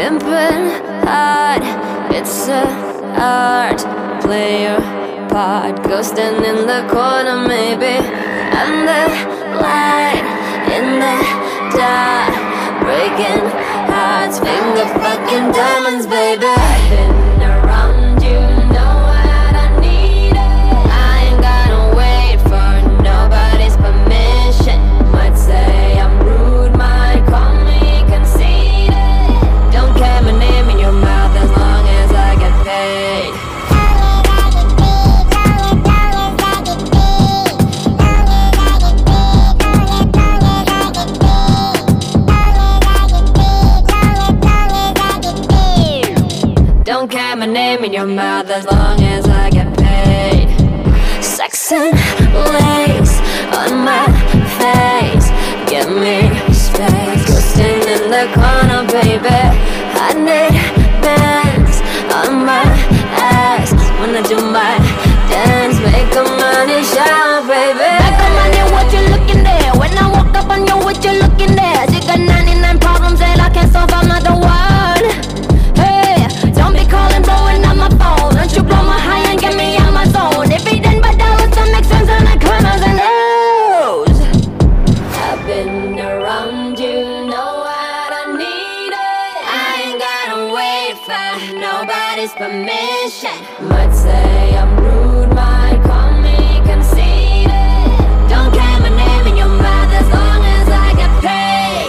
pimpin' hard, it's a art. Play your part, ghosting in the corner maybe. I'm the light in the dark, breaking hearts, finger fucking diamonds, baby. I've been around, you know what I need it. I ain't gotta wait for nobody's permission. Might say I'm rude, might call me conceited. Don't care my name in your mouth as long as I get paid. Don't care my name in your mouth as long as I get paid. Sex and lace on my face, give me space. Ghosting in the corner, baby. I need bands on my ass when I do my dance. Make a money shower, baby. Make a money, what you looking there? When I walk up on you, what you looking there? You got 99 problems that I can't solve, I'm not the one. Hey, don't be calling, blowing up my phone. Don't you blow my high and get me out my zone. If it ain't but dollars, that makes sense on the corners and O's. I've been around, you know what I need it. I ain't gotta wait for nobody's permission. Might say I'm rude, might call me conceited. Don't care my name in your mouth as long as I get paid.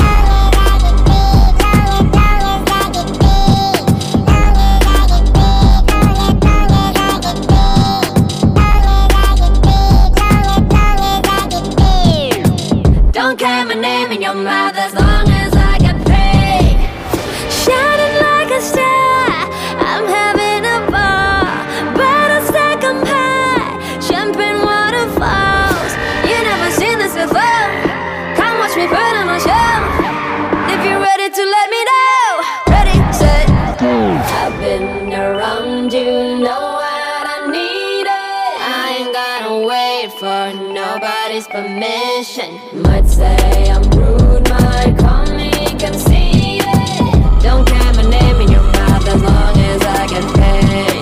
Don't care my name in your mouth as long as I get paid. Shining like a star, I'm having a ball. Bottles stack 'em high, champagne waterfalls. You never seen this before, come watch me put on a show. If you're ready to let me know, ready, set. I've been around, you know what I need it. I ain't gotta wait for nobody's permission. Might say I'm rude, might call me conceited. Don't care my name in your mouth as long as I get paid.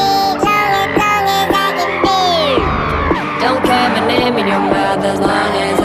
Don't care my name in your mouth as long as